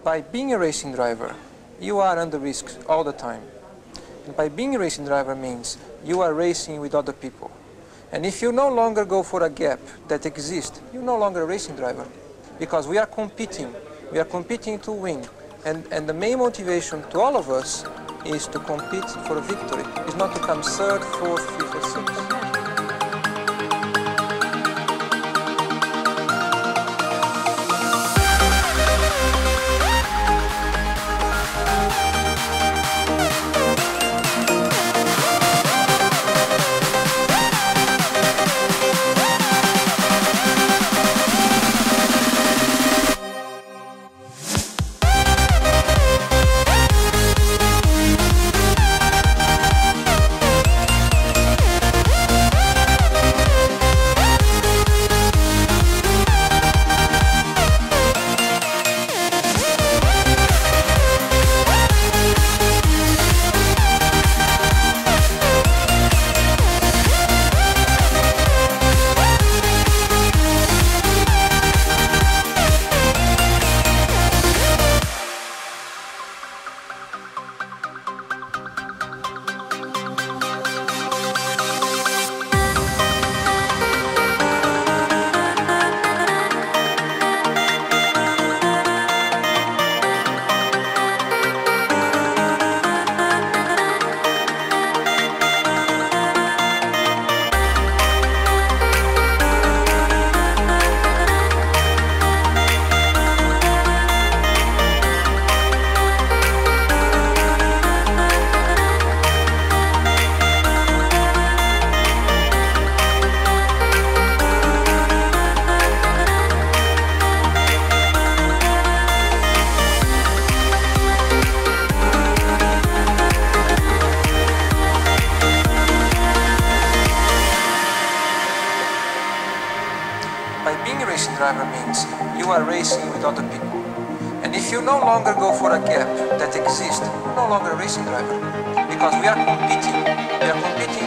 By being a racing driver, you are under risk all the time. And by being a racing driver means you are racing with other people. And if you no longer go for a gap that exists, you're no longer a racing driver. Because we are competing to win. And the main motivation to all of us is to compete for a victory. It's not to come third, fourth, fifth, or sixth. By being a racing driver means you are racing with other people. And if you no longer go for a gap that exists, you're no longer a racing driver. Because we are competing